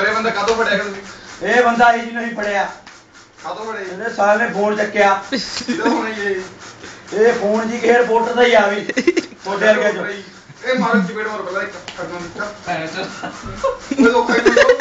फिर बंदा कादो पड़या ए बंदा ही जी नहीं पड़या कादो पड़े ਇਹਨੇ ਸਾਲ ਨੇ ਫੋਨ ਚੱਕਿਆ किदो होना ये ਫੋਨ ਜੀ ਕਿਸੇ ਰਿਪੋਰਟਰ ਦਾ ਹੀ ਆ ਵੀ ਤੁਹਾਡੇ ਵਰਗੇ ਚੋਂ ए मारो चपेट मारो पहले करना निकल ओए लोग खाई लो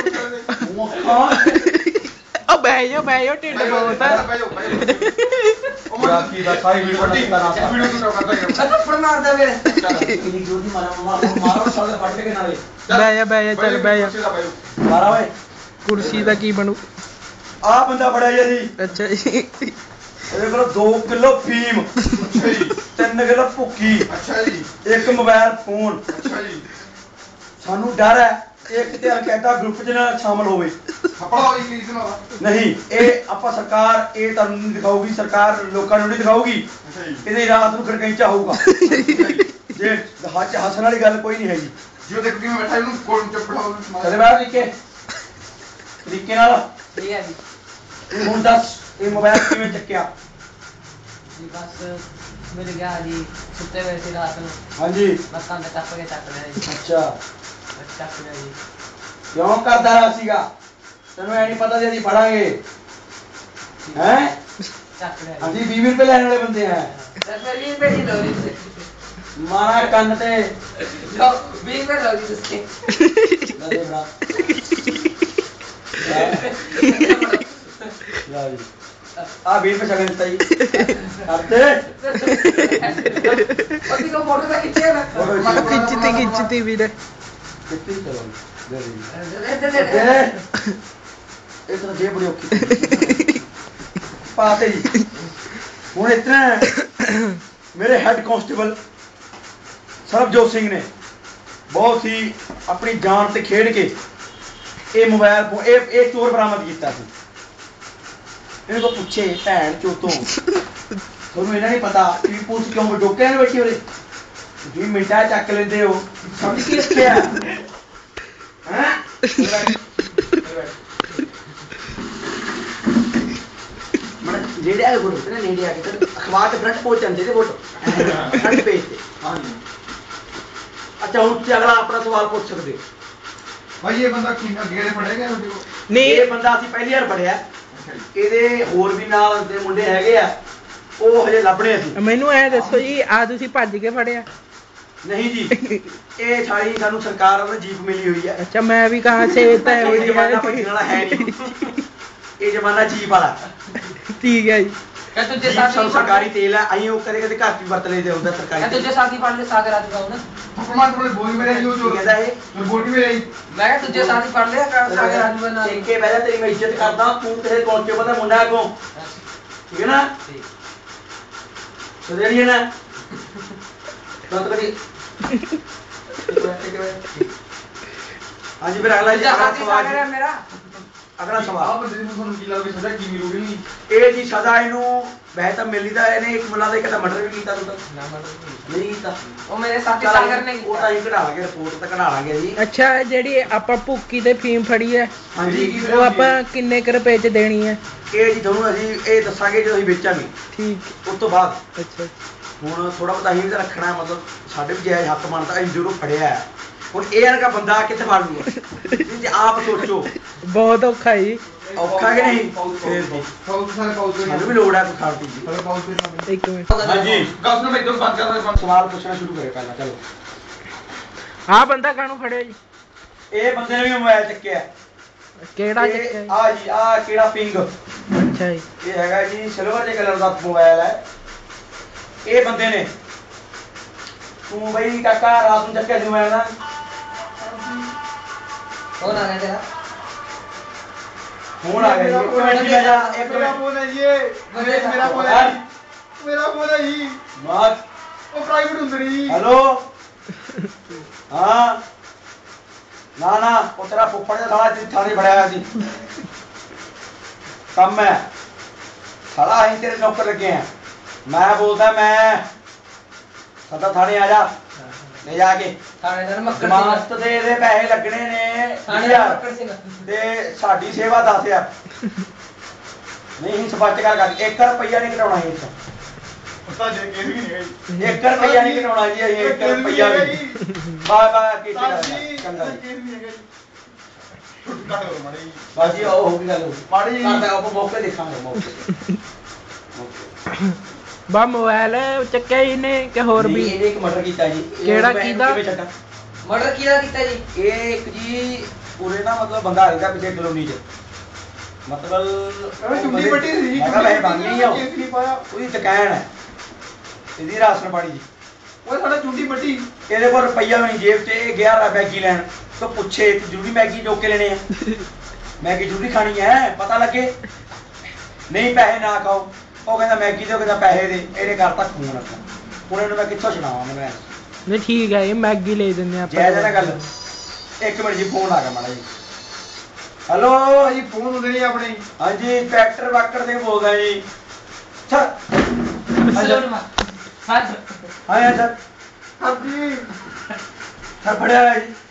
ओ बैठो टिड्ड बहुत है ओ बाकी दा साई वीडियो तो करता है थप्पड़ मारदा मेरे कितनी जोर की मारो साले फट के नाले ਬਹਿ ਜਾ ਚੱਲ ਬਹਿ ਜਾ मारा ओए ਕੁਰਸੀ ਦਾ ਕੀ ਬਣੂ आ बंदा फड़या जी ਅੱਛਾ ਜੀ ਇਹਦੇ ਕੋਲ 2 ਕਿਲੋ ਫੀਮ अच्छा जी 3 ਕਿਲੋ ਭੁੱਕੀ अच्छा जी ਇੱਕ ਮੋਬਾਈਲ ਫੋਨ अच्छा जी ਸਾਨੂੰ ਡਰ ਹੈ ਇੱਕ ਤੇ ਅਲਕੈਦਾ ਗਰੁੱਪ ਚ ਨਾਲ ਸ਼ਾਮਲ ਹੋਵੇ थप्पड़ हो इंग्लिश में ਨਹੀਂ ਇਹ ਆਪਾਂ ਸਰਕਾਰ ਇਹ ਤੁਹਾਨੂੰ ਨਹੀਂ ਦਿਖਾਊਗੀ ਸਰਕਾਰ ਲੋਕਾਂ ਨੂੰ ਨਹੀਂ ਦਿਖਾਊਗੀ अच्छा जी ਇਹਦੇ ਰਾਤ ਨੂੰ ਖੜਕੈਂਚਾ ਹੋਊਗਾ ਜੇ ਹੱਥ ਹੱਸਣ ਵਾਲੀ ਗੱਲ ਕੋਈ ਨਹੀਂ ਹੈਗੀ जो देखो कि मैं बैठा हूं कोण चपड़ा ਚਲੇ ਬਾਹਰ ਤਰੀਕੇ ਨਾਲ ठीक है जी ਇਹ ਹੁਣ ਦੱਸ ਇਹ ਮੋਬਾਈਲ ਕਿਵੇਂ ਚੱਕਿਆ जी बस मिल गया जी सुते हुए थे रात में ਹਾਂਜੀ बस काम टप के चक लिया जी ਅੱਛਾ बस चक लिया जी ਕਿਉਂ ਕਰਦਾ ਰਿਹਾ ਸੀਗਾ ਤੈਨੂੰ ਐ ਨਹੀਂ ਪਤਾ ਸੀ ਅਸੀਂ ਫੜਾਂਗੇ ਹੈ चक लिया ਅਸੀਂ 20 ਰੁਪਏ ਲੈਣ ਵਾਲੇ ਬੰਦੇ ਆ सर फिर भी बेटी लो जी ਮਾਰਾ ਕੰਨ ਤੇ लो 20 में लो जी उसके ਲੈ ਦੇ ਬੜਾ ਲੈ ਜੀ ਆ 20 ਰੁਪਏ ਸ਼ਗਨ ਦਿੱਤਾ ਜੀ ਕਰਦੇ पति को फोटो का खींचे ना ਖਿੱਚਤੀ ਵੀਰੇ ਕਿੱਥੇ ਚਲੋ ਦੇ दे ਦੇ दे ਇਹ ਤਾਂ ਜੇ ਬੜੀ ਔਖੀ ਪਾਤੇ ਜੀ ਹੁਣ ਇਤਨਾ ਮੇਰੇ ਹੈਡ ਕਾਂਸਟੇਬਲ ਸਰਬਜੋਤ ਸਿੰਘ ਨੇ ਬਹੁਤ ਹੀ ਆਪਣੀ ਜਾਨ ਤੇ ਖੇਡ ਕੇ ਇਹ ਮੋਬਾਈਲ ਫੋਨ ਇਹ ਚੋਰ ਬਰਾਮਦ ਕੀਤਾ ਸੀ ਇਹਨੂੰ ਕੋ ਪੁੱਛੇ ਭੈਣ ਚੋਤੋਂ ਤੁਹਾਨੂੰ ਇਹਨਾਂ ਨਹੀਂ ਪਤਾ ਕਿ ਪੁਲਿਸ ਕਿਉਂ ਡੋਕਿਆਂ ਨੇ ਬੈਠੀ ਹੋਰੇ 20 ਮਿੰਟਾਂ ਚੱਕ ਲੈਂਦੇ ਹੋ ਸਮਝ ਕੀ ਰੱਖਿਆ ਹੈ ਜਿਹੜੇ ਆ ਫੋਟੋ ਤੇ ਨੇੜੇ ਆ ਕੇ ਅਖਬਾਰ ਤੇ ਫਰੰਟ ਪਹੁੰਚ ਜਾਂਦੇ ਤੇ ਫੋਟੋ ਫਰੰਟ ਪੇਜ ਤੇ ਹਾਂਜੀ ਅੱਛਾ ਹੁਣ ਤੇ ਅਗਲਾ ਆਪਣਾ ਸਵਾਲ ਪੁੱਛ ਸਕਦੇ भाई ये बंदा किंगा गेड़े पड़ेगा वीडियो ਇਹ ਨਹੀਂ ਬੰਦਾ ਅਸੀਂ ਪਹਿਲੀ ਵਾਰ ਫੜਿਆ अच्छा जी ਇਹਦੇ ਹੋਰ ਵੀ ਨਾਲ ਦੇ ਮੁੰਡੇ ਹੈਗੇ ਆ ਉਹ ਹਜੇ ਲੱਭਣੇ ਅਸੀਂ ਮੈਨੂੰ ਐ ਦੱਸੋ ਜੀ ਆ ਤੁਸੀਂ ਭੱਜ ਕੇ ਫੜਿਆ ਨਹੀਂ ਜੀ ਇਹ ਸਾਰੀ ਸਾਨੂੰ ਸਰਕਾਰ ਵੱਲੋਂ ਜੀਪ ਮਿਲੀ ਹੋਈ ਹੈ ਅੱਛਾ ਮੈਂ ਵੀ ਕਹਾਂ ਸੇ ਤਾਂ ਇਹ ਜ਼ਮਾਨਾ ਭੱਜਣ ਵਾਲਾ ਹੈ ਨਹੀਂ ਇਹ ਜ਼ਮਾਨਾ ਜੀਪ ਵਾਲਾ ਠੀਕ ਹੈ ਜੀ क्या तुझे ਜੀਪ साथ ਸਾਨੂੰ ਸਰਕਾਰੀ ਤੇਲ ਹੈ ਅਸੀਂ ਉਹ ਕਦੇ ਕਦੇ ਘਰ ਵੀ ਵਰਤ ਲਈਦੇ ਹੁੰਦਾ ਸਰਕਾਰੀ क्या ਤੇਲ। तुझे साथ ही पढ़ ले सागर आ चुका हूं ना प्रमाण पत्र बोल मेरे यो ਕੀ जो ਕਹਿੰਦਾ ਇਹ जो बोल के मेरे मैं क्या तुझे साथ ही पढ़ ले सागर आ चुका ना ਦੇਖ ਕੇ ਬਹਿ ਜਾ ਤੇਰੀ ਮੈਂ ਇੱਜ਼ਤ ਕਰਦਾ ਤੂੰ ਤੇਰੇ ਕਾਂਸਟੇਬਲ ਦਾ ਮੁੰਡਾ ਕੋ ਠੀਕ ਹੈ ਨਾ ਸਦੇੜੀ ਨਾ ਤਾਂ ਕਰੀ ਹਾਂਜੀ ਫਿਰ ਅਗਲਾ ਜੀ तुझे ਅਗਲਾ साथ ही ਸਵਾਲ सागर है ਜੀ। मेरा ਅਗਲਾ ਸਵਾਲ आप बंदे ने सुन की लगे सजा की मिलोगी नहीं ਇਹ ਜੀ ਸਜ਼ਾ ਇਹਨੂੰ ਵੈਸੇ ਤਾਂ ਮਿਲੀ ਤਾਂ ਇਹਨੇ ਇੱਕ ਮੁੰਡਾ ਦੇ ਕਦਾ ਮਰਡਰ ਵੀ ਕੀਤਾ ਤੂੰ ਤਾਂ ਨਹੀਂ ਕੀਤਾ वो मेरे साथ ही ਚੱਲ सागर ने ਉਹ ਤਾਂ ਅਸੀਂ ਕਢਾ ਲਾਂਗੇ ਰਿਪੋਰਟ ਤਾਂ ਕਢਾ ਲਾਂਗੇ ਜੀ ਅੱਛਾ ਜਿਹੜੀ ਆਪਾਂ ਭੁੱਕੀ ਤੇ ਫੀਮ ਫੜੀ ਹੈ ਹਾਂਜੀ ਉਹ ਆਪਾਂ ਕਿੰਨੇ ਕੁ ਰੁਪਏ ਚ ਦੇਣੀ ਹੈ ਇਹ ਜੀ ਤੁਹਾਨੂੰ ਅਸੀਂ ਇਹ ਦੱਸਾਂਗੇ ਜਦੋਂ ਅਸੀਂ ਵੇਚਾਂਗੇ ਠੀਕ ਉਸ ਤੋਂ ਬਾਅਦ ਅੱਛਾ ਹੁਣ ਥੋੜਾ ਬਹੁਤਾ ਅਸੀਂ ਵੀ ਤਾਂ ਰੱਖਣਾ ਮਤਲਬ ਸਾਡੇ ਵੀ ਜਾਇਜ਼ ਹੱਕ ਬਣਦਾ ਅਸੀਂ ਜ਼ਰੂਰ ਫੜਿਆ ਹੈ। ਹੁਣ ਇਹ ਵਰਗਾ ਬੰਦਾ ਕਿੱਥੇ ਫੜ ਲੂਗਾ ਜੇ ਆਪ ਸੋਚੋ ਬਹੁਤ ਔਖਾ ਜੀ ਔਖਾ ਕਿ ਨਹੀਂ ਫੇਰ ਪਾਉਸ ਸਾਰੇ ਪਾਉਸ ਸਾਨੂੰ ਵੀ ਲੋੜ ਹੈ ਕੋਈ ਖਾਣ ਪੀਣ ਦੀ ਸਾਰੇ ਪਾਉਸ ਤੇ ਇੱਕ ਮਿੰਟ ਹਾਂਜੀ ਗਸ ਨੂੰ ਮੈਂ ਇੱਕਦਮ ਬੰਦ ਕਰ ਰਿਹਾ ਸਵਾਲ ਪੁੱਛਣਾ ਸ਼ੁਰੂ ਕਰੇ ਪਹਿਲਾਂ ਚਲੋ ਆਹ ਬੰਦਾ ਕਾਹਨੂੰ ਫੜਿਆ ਜੀ ਇਹ ਬੰਦੇ ਨੇ ਵੀ ਮੋਬਾਈਲ ਚੱਕਿਆ ਕਿਹੜਾ ਇਹ ਚੱਕਿਆ ਜੀ? ਆ ਜੀ ਆ ਕਿਹੜਾ ਪਿੰਗ ਅੱਛਾ ਜੀ ਇਹ ਹੈਗਾ ਜੀ ਸਿਲਵਰ ਦੇ ਕਲਰ ਦਾ ਮੋਬਾਈਲ ਹੈ ਇਹ ਬੰਦੇ ਨੇ ਤੂੰ ਬਈ ਕਾਕਾ ਰਾਤ ਨੂੰ ਚੱਕਿਆ ਸੀ ਮੋਬਾਈਲ ਨਾ कौन आ गया तेरा ਫੋਨ ਆ ਗਿਆ ਜੀ ਇੱਕ ਮਿੰਟ ਜੀ, ਮੈਂ ਜਾ ਇੱਕ मेरा ਮਿੰਟ फोन है ये मेरा फोन है मेरा फोन है ये ਮਾਤ वो प्राइवेट ਹੁੰਦੇ ਨਹੀਂ ਹੈਲੋ ਹਾਂ ਨਾ ਨਾ ਉਹ ਤੇਰਾ ਫੁੱਫੜ ਦਾ ਸਾਲਾ ਇੱਥੇ ਥਾਣੇ ਫੜਿਆ ਹੋਇਆ ਸੀ ਕੰਮ ਹੈ ਸਾਲਾ ਅਸੀਂ ਤੇਰੇ ਨੌਕਰ ਲੱਗੇ ਆ ਮੈਂ ਬੋਲਦਾ ਮੈਂ ਸਦਾ ਥਾਣੇ ਆ ਜਾ ਲੈ ਜਾ ਕੇ थानेदार मक्खन ਜ਼ਮਾਨਤ ਦੇ ਇਹਦੇ ਪੈਸੇ ਲੱਗਣੇ ਨੇ थानेदार 20,000 मक्खन सिंह ਤੇ ਸਾਡੀ ਸੇਵਾ 10,000 ਨਹੀਂ ਸਪੱਚ ਕਰ 1 ਰੁਪਈਆ ਨਹੀਂ ਕਢਾਉਣਾ ਇਹ ਉਸਤਾਦ ਜੀ ਕੇਸ ਵੀ ਨਹੀਂ ਗਈ 1 ਰੁਪਈਆ ਨਹੀਂ ਕਢਾਉਣਾ ਜੀ ਅਸੀਂ 1 ਰੁਪਈਆ ਵੀ ਬਾਏ ਬਾਏ ਕੀ ਸਾਜੀ ਚੰਗਾ ਕੇਸ ਜੀ ਵੀ ਨਹੀਂ ਹੈਗਾ ਜੀ ਕੱਟ ਕਰੋ ਮਾੜੀ ਜੀ ਬਾਜੀ ਆਓ ਹੋ ਗਈ ਗੱਲ ਹੋ ਮਾੜੀ ਜੀ ਕਰਦਾ ਆਪਾਂ ਮੌਕੇ ਦੇਖਾਂਗੇ ਮੌਕੇ ਬਾ ਮੋਬਾਈਲ ਚੱਕਿਆ ਹੀ ਨੇ ਕਿ ਹੋਰ ਵੀ ਇਹਨੇ ਇੱਕ ਮਰਡਰ ਕੀਤਾ ਜੀ ਕਿਹੜਾ ਕੀਤਾ? ਮਰਡਰ ਕਿਹਦਾ ਕੀਤਾ ਜੀ? ਇਹ ਇੱਕ ਜੀ ਉਰੇ ਨਾ ਮਤਲਬ ਬੰਦਾ ਰਹਿੰਦਾ ਪਿੱਛੇ ਕਲੋਨੀ 'ਚ ਮਤਲਬ ਚੁੰਡੀ ਪੱਟੀ ਸੀ ਜੀ ਮੈਂ ਕਿਹਾ ਵੈਸੇ ਬਣ ਨਹੀਂ ਆ ਕੇਸ ਨਹੀਂ ਪਾਇਆ ਉਹਦੀ ਦੁਕਾਨ ਹੈ ਇਹਦੀ ਰਾਸ਼ਨ ਪਾਣੀ ਦੀ ਉਹ ਸਾਡਾ ਚੁੰਡੀ ਪੱਟੀ ਇਹਦੇ ਕੋਲ ਰੁਪਈਆ ਵੀ ਨਹੀਂ ਜੇਬ 'ਚ ਇਹ ਗਿਆ ਰਾ ਮੈਗੀ ਲੈਣ ਤਾਂ ਪੁੱਛੇ ਤੂੰ ਜ਼ਰੂਰੀ ਮੈਗੀ ਚੁੱਕ ਕੇ ਲੈਣੇ ਆ ਮੈਗੀ ਜ਼ਰੂਰੀ ਖਾਣੀ ਹੈ ਪਤਾ ਲੱਗੇ ਨਹੀਂ ਪੈਸੇ ਨਾ ਖਾਓ ਉਹ ਕਹਿੰਦਾ ਮੈਗੀ ਦੇ ਉਹ ਕਹਿੰਦਾ ਪੈਸੇ ਦੇ ਇਹਨੇ ਕਰਤਾ ਖੂਨ ਆਪਣਾ ਹੁਣ ਇਹਨੂੰ ਮੈਂ ਕਿੱਥੋਂ ਛਡਾਵਾਂ ਮੈਨੂੰ ਐਂ ਨਹੀਂ ਠੀਕ ਹੈ ਇਹ ਮੈਗੀ ਲੈ ਦਿੰਦੇ ਆਪਾਂ ਜੈ ਜੈ ਗੱਲ ਇੱਕ ਮਿੰਟ ਜੀ ਫੋਨ ਆ ਗਿਆ ਮਾੜਾ ਜੀ ਹੈਲੋ ਜੀ ਫੋਨ ਹੁੰਦੇ ਨਹੀਂ ਆਪਣੇ ਹਾਂਜੀ ਫੈਕਟਰ ਵਾਕਰ ਸਿੰਘ ਬੋਲਦਾ ਜੀ ਸਰ ਹਾਂ ਸਰ ਹਾਂਜੀ ਸਰ ਫੜਿਆ ਹੋਇਆ ਜੀ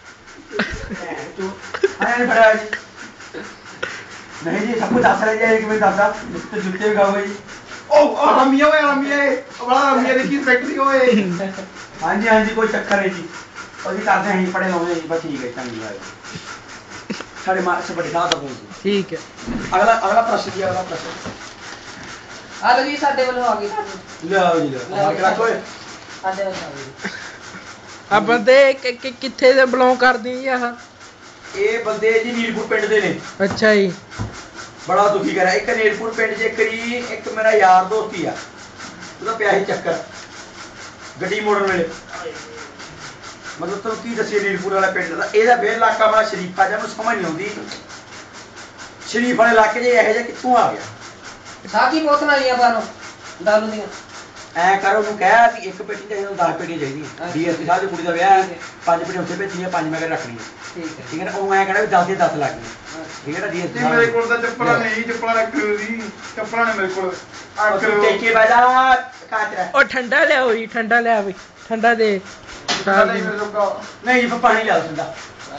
ਹਾਂ ਫੜਿਆ ਜੀ ਨਹੀਂ ਜੀ ਸਭ ਕੁਝ ਦੱਸ ਰਿਹਾ ਜੀ ਇੱਕ ਮਿੰਟ ਦੱਸਦਾ ਤੇ ਜੁੱਤੇ ਵੀ ਖਾਓ ਜੀ ਉਹ ਆਰਾਮੀਆ ਓਏ ਆਰਾਮੀਆ ਬੜਾ ਆਰਾਮੀਆ ਦੇਖੀ ਫੈਕਟਰੀ ਓਏ ਹਾਂਜੀ ਹਾਂਜੀ ਕੋਈ ਚੱਕਰ ਨਹੀਂ ਜੀ ਅਸੀਂ ਕਰਦੇ ਹਾਂ ਜੀ ਪੜੇ ਲਾਉਂਦੇ ਜੀ ਬਸ ਠੀਕ ਹੈ ਚੰਗੀ ਗੱਲ ਸਾਡੇ ਮਾਰਕਸ ਬੜੇ ਨਾ ਦਬੋ ਜੀ ਠੀਕ ਹੈ ਅਗਲਾ ਪ੍ਰਸ਼ਨ ਜੀ ਅਗਲਾ ਪ੍ਰਸ਼ਨ ਆ ਲਓ ਜੀ ਸਾਡੇ ਵੱਲੋਂ ਆ ਗਈ ਤੁਹਾਨੂੰ ਲਿਆਓ ਜੀ ਲਿਆਓ ਰੱਖੋ ਓਏ ਸਾਡੇ ਵੱਲੋਂ ਆ ਗਈ ਆ ਬੰਦੇ ਕਿੱਥੇ ਦੇ ਬਿਲੋਂਗ ਕਰਦੇ ਜੀ ਆਹ ਇਹ ਬੰਦੇ ਜੀ ਨੀਲਪੁਰ ਪਿੰਡ ਦੇ ਨੇ ਅੱਛਾ ਜੀ ਬੜਾ ਦੁਖੀ ਕਰਿਆ ਇੱਕ ਨੀਲਪੁਰ ਪਿੰਡ 'ਚ ਇੱਕ ਮੇਰਾ ਯਾਰ ਦੋਸਤ ਹੀ ਆ ਉਹਦਾ ਪਿਆ ਸੀ ਚੱਕਰ ਗੱਡੀ ਮੋੜਨ ਵੇਲੇ ਮਤਲਬ ਤੁਹਾਨੂੰ ਕੀ ਦੱਸੀਏ ਨੀਲਪੁਰ ਵਾਲਾ ਪਿੰਡ ਦਾ ਇਹਦਾ ਬੇਲ ਇਲਾਕਾ ਬੜਾ ਸ਼ਰੀਫਾ ਜਿਹਾ ਨੂੰ ਸਮਝ ਨਹੀਂ ਆਉਂਦੀ ਸ਼ਰੀਫ ਵਾਲੇ ਇਲਾਕੇ 'ਚ ਇਹੋ ਜਿਹਾ ਕਿੱਥੋਂ ਆ ਗਿਆ ਸਾਕੀ ਬੋਤਲਾਂ ਆਈਆਂ ਬਾਹਰੋਂ ਦਾਰੂ ਦੀਆਂ ਐ ਕਰ ਉਹਨੂੰ ਕਹਿ ਵੀ ਇੱਕ ਪੇਟੀ ਚਾਹੀਦੀ 10 ਪੇਟੀਆਂ ਚਾਹੀਦੀਆਂ ਡੀਐਸਪੀ ਸਾਹਿਬ ਦੀ ਕੁੜੀ ਦਾ ਵਿਆਹ ਹੈ 5 ਪੇਟੀਆਂ ਉੱਥੇ ਭੇਜੀਆਂ 5 ਮੈਂ ਘਰ ਰੱਖਣੀਆਂ ਠੀਕ ਹੈ ਠੀਕ ਹੈ ਨਾ ਉਹਨੂੰ ਐ ਕਹਿਣਾ ਵੀ 10 ਦੇ 10 ਲੱਗ ਗਏ ਠੀਕ ਹੈ ਨਾ ਡੀਐਸਪੀ ਜੀ ਮੇਰੇ ਕੋਲ ਤਾਂ ਚੱਪਲਾਂ ਨਹੀਂ ਚੱਪਲਾਂ ਰੱਖ ਦੀ ਚੱਪਲਾਂ ਨੇ ਮੇਰੇ ਕੋਲ ਅੱਖ ਟੇਕੇ ਬਾਜਾ ਕਾਚਰਾ ਉਹ ਠੰਡਾ ਲਿਆਓ ਜੀ ਠੰਡਾ ਲਿਆ ਵੀ ਠੰਡਾ ਦੇ ਨਹੀਂ ਮੇਰੇ ਜੋਗਾ ਨਹੀਂ ਜੀ ਪਾਣੀ ਲਿਆ ਦਿੰਦਾ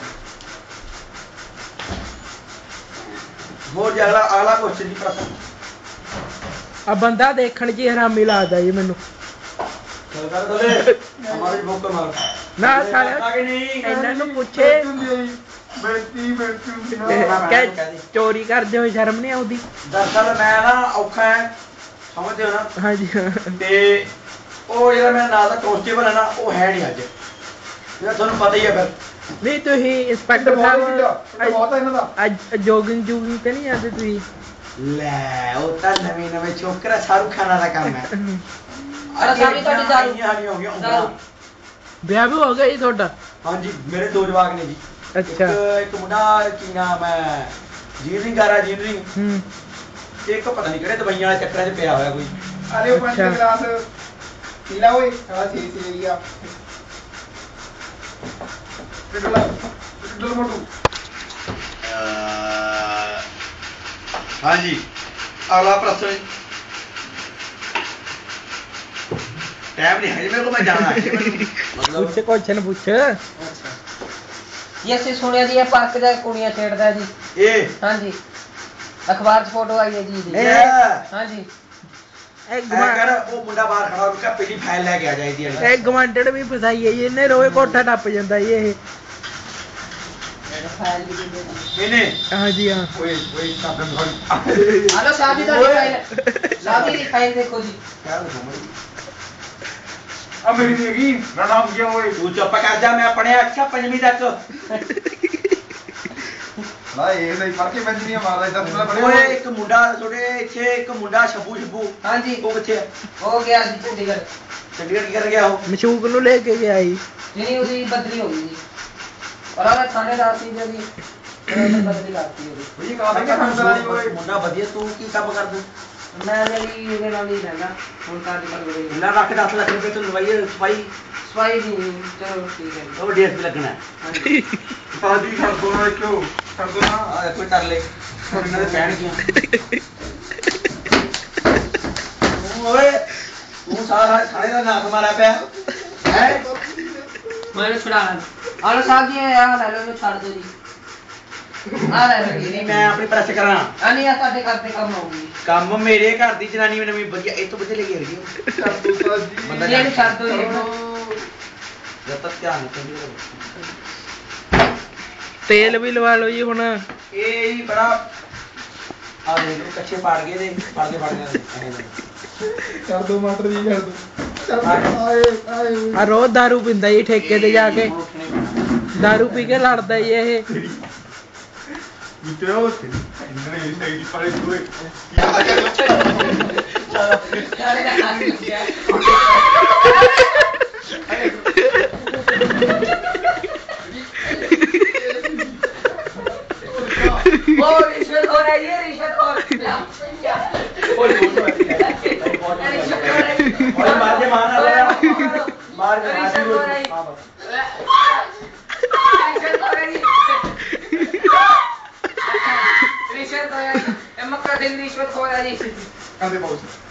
ਹੋਰ ਜੀ ਅਗਲਾ ਕੁਐਸਚਨ ਜੀ ਪ੍ਰਸ਼ਨ ਆ ਬੰਦਾ ਦੇਖਣ 'ਚ ਹੀ ਹਰਾਮੀ ਲੱਗਦਾ ਜੀ ਮੈਨੂੰ ਚਲ ਕਰ ਦਲੇ ਹਮਾਰੇ ਬੋਕ ਮਾਰ ਨਾ ਸਾਲੇ ਆਗੇ ਨਹੀਂ ਇਹਨਾਂ ਨੂੰ ਪੁੱਛੇ ਬੇਟੀ ਕਿ ਚੋਰੀ ਕਰਦੇ ਹੋਏ ਸ਼ਰਮ ਨਹੀਂ ਆਉਂਦੀ ਦਰਅਸਲ ਮੈਂ ਨਾ ਔਖਾ ਹੈ ਸਮਝਦੇ ਹੋ ਨਾ ਹਾਂਜੀ ਤੇ ਉਹ ਜਿਹੜਾ ਮੇਰਾ ਨਾਲ ਦਾ ਕਾਂਸਟੇਬਲ ਹੈ ਨਾ ਉਹ ਹੈ ਨਹੀਂ ਅੱਜ ਜਿਹੜਾ ਤੁਹਾਨੂੰ ਪਤਾ ਹੀ ਹੈ ਫਿਰ ਨਹੀਂ ਤੁਸੀਂ ਇੰਸਪੈਕਟਰ ਸਾਹਿਬ ਬਹੁਤ ਹੈ ਇਹਨਾਂ ਦਾ ਅੱਜ ਜੋਗਿੰਗ ਤੇ ਨਹੀਂ ਜਾਂਦੇ ਤੁਸੀਂ ਲੈ ਉਹ ਤਾਂ ਨਵੇਂ ਛੋਕਰਾ ਸ਼ਾਹਰੁਖ ਖਾਨ ਦਾ ਕੰਮ ਹੈ ਸਾਡੀ ਤੁਹਾਡੀ ਦਾਰੂ ਹਾਨੀਆਂ ਹੋ ਗਈਆਂ ਉਂਗਲਾਂ। ਵਿਆਹ ਵੀ ਹੋ ਗਿਆ ਜੀ ਤੁਹਾਡਾ ਹਾਂਜੀ ਮੇਰੇ 2 ਜਵਾਕ ਨੇ ਜੀ ਅੱਛਾ ਇੱਕ ਮੁੰਡਾ ਕੀ ਨਾਮ ਹੈ ਜੀਵਨਿੰਗ ਕਰ ਰਿਹਾ ਜੀਵਨਿੰਗ ਹੂੰ ਤੇ ਇੱਕ ਪਤਾ ਨਹੀਂ ਕਿਹੜੇ ਦਵਾਈਆਂ ਵਾਲੇ ਚੱਕਰਾਂ 'ਚ ਪਿਆ ਹੋਇਆ ਕੋਈ ਅਰੇ ਉਹ 5 ਅੱਛਾ। ਗਲਾਸ ਪੀਲਾ ਓਏ ਸਾਲਾ ਛੇ ਗਿਆ ਕਿੱਡਲ ਮੋਟੂ ਹਾਂਜੀ ਅਗਲਾ ਪ੍ਰਸ਼ਨ ਟਾਈਮ ਨਹੀਂ ਹੈ ਮੇਰੇ ਕੋਲ ਮੈਂ ਜਾਣਾ ਹੈ ਮਤਲਬ ਪੁੱਛ ਕੁਐਸਚਨ ਪੁੱਛ ਜੀ ਅਸੀਂ ਸੁਣਿਆ ਜੀ ਇਹ ਪਾਰਕ ਦਾ ਕੁੜੀਆਂ ਛੇੜਦਾ ਜੀ ਇਹ ਹਾਂਜੀ ਅਖਬਾਰ 'ਚ ਫੋਟੋ ਆਈ ਹੈ ਜੀ ਇਹਦੀ ਹਾਂਜੀ ਇਹ ਮੈਂ ਕਰ ਉਹ ਮੁੰਡਾ ਬਾਹਰ ਖੜਾ ਹੋ ਕੇ ਪਹਿਲੀ ਫਾਈਲ ਲੈ ਕੇ ਆ ਜਾਈਦੀ ਹੈ ਇਹ ਗਵਾਂਡੜ ਵੀ ਫਸਾਈ ਹੈ ਜੀ ਇਹਨੇ ਰੋਏ ਕੋਠਾ ਟੱਪ ਜਾਂਦਾ ਜੀ ਇਹ ਫਾਈਲ ਵੀ ਦੇ ਦੇ ਇਹਨੇ ਹਾਂਜੀ ਹਾਂ ਓਏ ਸਾਬਨ ਥੋੜੀ ਹਲੋ ਸਾਹਿਬ ਦੀ ਤੁਹਾਡੀ ਫਾਈਲ ਸਾਹਿਬ ਦੀ ਫਾਈਲ ਦੇਖੋ ਜੀ ਆ ਮੇਰੀ ਨਹੀਂ ਹੈਗੀ ਰਣਾ ਗਿਆ ਓਏ ਤੂੰ ਚੁੱਪ ਕਰ ਜਾ ਮੈਂ ਪੜਿਆ ਅੱਛਾ 5ਵੀਂ ਤੱਕ ਨਾ ਇਹ ਨਹੀਂ ਪੜ ਕੇ ਬੰਜੀਆਂ ਮਾਰਦਾ ਇਦਾਂ ਸੁਣਾ ਪੜੇ ਓਏ ਇੱਕ ਮੁੰਡਾ ਤੁਹਾਡੇ ਇੱਥੇ ਇੱਕ ਮੁੰਡਾ ਸ਼ਬੂ ਹਾਂਜੀ ਉਹ ਕਿੱਥੇ ਹੈ ਹੋ ਗਿਆ ਜੀ ਚੰਡੀਗੜ੍ਹ ਚੰਡੀਗੜ੍ਹ ਕੀ ਕਰ ਗਿਆ ਉਹ ਮਸ਼ੂਕ ਨੂੰ ਲੈ ਕੇ ਗਿਆ ਜੀ ਜਿਹਨੇ ਉਹਦੀ ਬਦਲੀ ਹੋ ਗਈ ਜੀ ਔਰ ਉਹਦਾ ਥਾਣੇਦਾਰ ਸੀ ਜਿਹੜੀ ਉਹਨੇ ਬਦਲੀ ਕਰਤੀ ਉਹਦੀ ਇਹ ਕਾਹਦਾ ਕੀ ਸੰਸਰਾ ਨਹੀਂ ਓਏ ਮੁੰਡਾ ਵਧੀਆ ਤੂੰ ਕੀ ਕੰਮ ਕਰਦਾ ਮੈਂ ਜਿਹੜੀ ਇਹਦੇ ਨਾਲ ਹੀ ਰਹਿੰਦਾ ਹੁਣ ਕਾਜ ਕਰ ਗਈ ਇਹਨਾਂ ਰੱਖ 10 ਲੱਖ ਰੁਪਏ ਤੂੰ ਲਵਾਈ ਸਫਾਈ ਸਵਾਈ ਦੀ ਨਹੀਂ, ਚਲੋ ਠੀਕ ਹੈ ਜੀ। ਉਹ ਡੀਐਸਪੀ ਲੱਗਣਾ ਹਾਂਜੀ ਸਾਡੀ ਕਰ ਦੋ ਨਾ ਕਿਉਂ ਕਰ ਦੋ ਨਾ ਆ ਕੋਈ ਕਰ ਲੈ ਇਹਨਾਂ ਦੇ ਪੈਣ ਗਿਆ ਓਏ ਤੂੰ ਸਾਰਾ ਖਾਣੇ ਦਾ ਨਾਮ ਮਾਰਿਆ ਪਿਆ ਹੈ ਮੈਨੂੰ ਛੁਡਾ ਲੈ ਆਲੋ ਸਾਹਿਬ ਜੀ ਆ ਲੈ ਲਓ ਇਹਨੂੰ ਛੱਡ ਦਿਓ ਜੀ ਆ ਲੈ ਲਓ ਨਹੀਂ ਜੀ ਮੈਂ ਆਪਣੀ ਪ੍ਰੈਸ ਕਰਾਂ ਆ ਨਹੀਂ ਆ ਤੁਹਾਡੇ ਘਰ ਤੇ ਕੰਮ ਆਊਗੀ ਕੰਮ ਮੇਰੇ ਘਰ ਦੀ ਜਨਾਨੀ ਨਵੀਂ ਵਧੀਆ ਇਹ ਤੋਂ ਵਧੀਆ ਲੱਗੀ ਰਹੀ ਕਰ ਦੋ ਸਾਜੀ ਬੰਦਾ ਜੀ ਇਹਨੂੰ ਛੱਡ ਦਿਓ ਜੀ ਜਦ ਤੱਕ ਧਿਆਨ ਨਹੀਂ ਤੇਲ ਵੀ ਲਵਾ ਲਓ ਜੀ ਹੁਣ। ਇਹ ਹੀ ਬੜਾ ਆ ਦੇਖ ਕੱਚੇ ਪਾੜ ਗਏ ਦੇ ਫੜ ਕੇ ਕਰ ਦੋ ਮਟਰ ਜੀ ਕਰ ਦੋ ਆ ਰੋਜ਼ ਦਾਰੂ ਪੀਂਦਾ ਜੀ ਠੇਕੇ ਤੇ ਜਾ ਕੇ, ਦਾਰੂ ਪੀ ਕੇ ਲੜਦਾ ਜੀ ਇਹ। ਮਿੱਤਰੋ ਇਹਨਾਂ ਨੇ ਸਾਈਡ ਪਰ ਦੂਏ रिश्वत हो रही है, रिश्वत हो रही है। मार के मारना पड़ेगा मार के रिश्वत हो रही है, रिश्वत हो रही है, मक्का दिन रिश्वत हो रही है। आधे पाउस